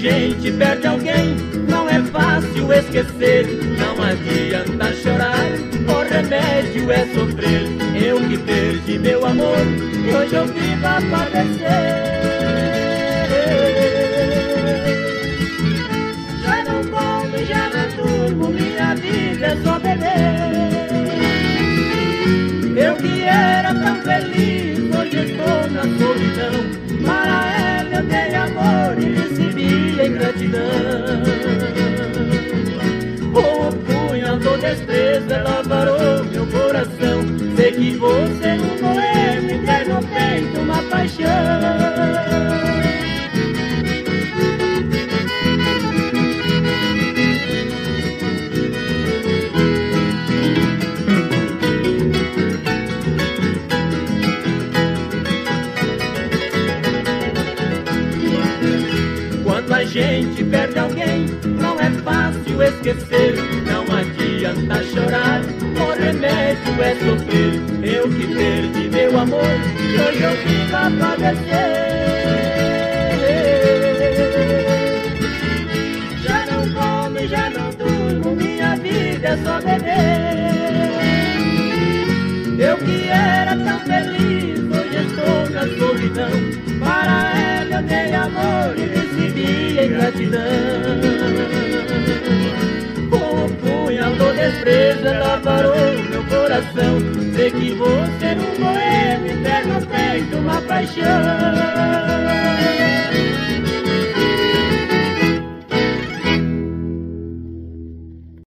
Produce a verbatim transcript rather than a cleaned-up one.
gente perde alguém, não é fácil esquecer. Não adianta chorar, o remédio é sofrer. Eu que perdi meu amor, e hoje eu vivo a padecer. Já não como, já não durmo, minha vida é só beber. Eu que era tão feliz, hoje estou na solidão. Para ela eu dei amor e recebi ingratidão. Com o punhal do desprezo ela varou meu coração. Sei que você um boêmio tem no peito uma paixão. A gente perde alguém, não é fácil esquecer. Não adianta chorar, o remédio é sofrer. Eu que perdi meu amor, e hoje eu vivo a padecer. Já não como, já não durmo, minha vida é só beber. Eu que era tão feliz, hoje estou na solidão. Para ela eu dei amor e recebi ingratidão. Com o punhal do desprezo ela parou meu coração. Sei que vou ser um boêmio, ter no peito uma paixão.